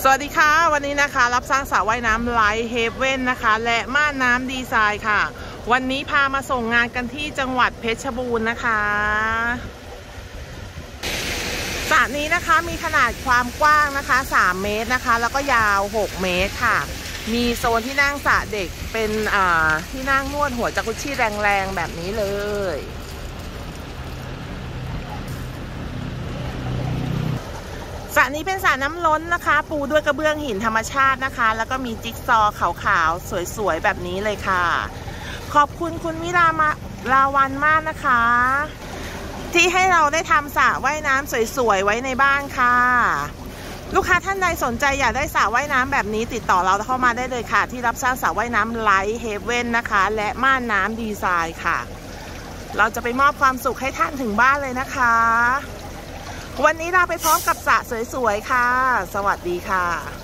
สวัสดีค่ะวันนี้นะคะรับสร้างสระว่ายน้ำไลท์เฮเว่นนะคะและม่านน้ำดีไซน์ค่ะวันนี้พามาส่งงานกันที่จังหวัดเพชรบูรณ์นะคะสระนี้นะคะมีขนาดความกว้างนะคะ3 เมตรนะคะแล้วก็ยาว6 เมตรค่ะมีโซนที่นั่งสระเด็กเป็นที่นั่งนวดหัวจักรุชี่แรงๆแบบนี้เลยสระนี้เป็นสระน้ำล้นนะคะปูด้วยกระเบื้องหินธรรมชาตินะคะแล้วก็มีจิ๊กซอว์ขาวๆสวยๆแบบนี้เลยค่ะขอบคุณคุณวิลาวันมากนะคะที่ให้เราได้ทำสระว่ายน้ำสวยๆไว้ในบ้านค่ะลูกค้าท่านใดสนใจอยากได้สระว่ายน้ำแบบนี้ติดต่อเราเข้ามาได้เลยค่ะที่รับสร้างสระว่ายน้ำไลท์เฮเว่นนะคะและม่านน้ำดีไซน์ค่ะเราจะไปมอบความสุขให้ท่านถึงบ้านเลยนะคะวันนี้เราไปพร้อมกับสระสวยๆค่ะสวัสดีค่ะ